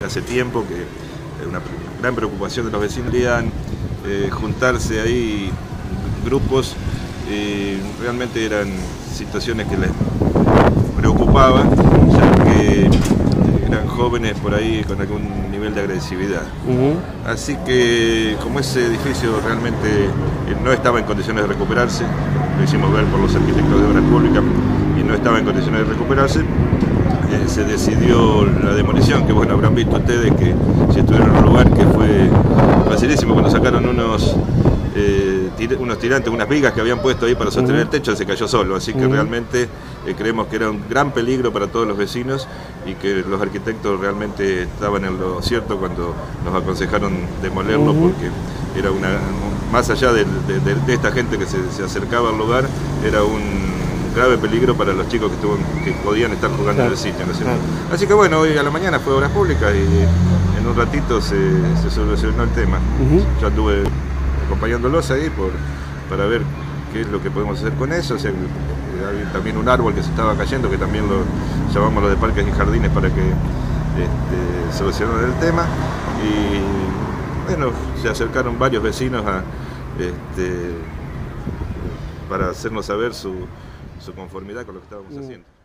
hace tiempo, que es una gran preocupación de los vecinos. Querían juntarse ahí grupos, realmente eran situaciones que les preocupaban, ya que eran jóvenes por ahí con algún nivel de agresividad. Así que como ese edificio realmente no estaba en condiciones de recuperarse, lo hicimos ver por los arquitectos de obras públicas y no estaba en condiciones de recuperarse, se decidió la demolición, que bueno, habrán visto ustedes que si estuvieron en un lugar que fue facilísimo, cuando sacaron unos tirantes, unas vigas que habían puesto ahí para sostener el techo, se cayó solo, así que realmente creemos que era un gran peligro para todos los vecinos y que los arquitectos realmente estaban en lo cierto cuando nos aconsejaron demolerlo, porque era más allá de esta gente que se acercaba al lugar, era un grave peligro para los chicos que podían estar jugando en el sitio, ¿no es cierto? Así que bueno, hoy a la mañana fue Obras Públicas y en un ratito se solucionó el tema. Yo anduve acompañándolos ahí para ver qué es lo que podemos hacer con eso. O sea, había también un árbol que se estaba cayendo, que también lo llamamos los de Parques y Jardines para que solucionaran el tema. Y bueno, se acercaron varios vecinos para hacernos saber su conformidad con lo que estábamos haciendo.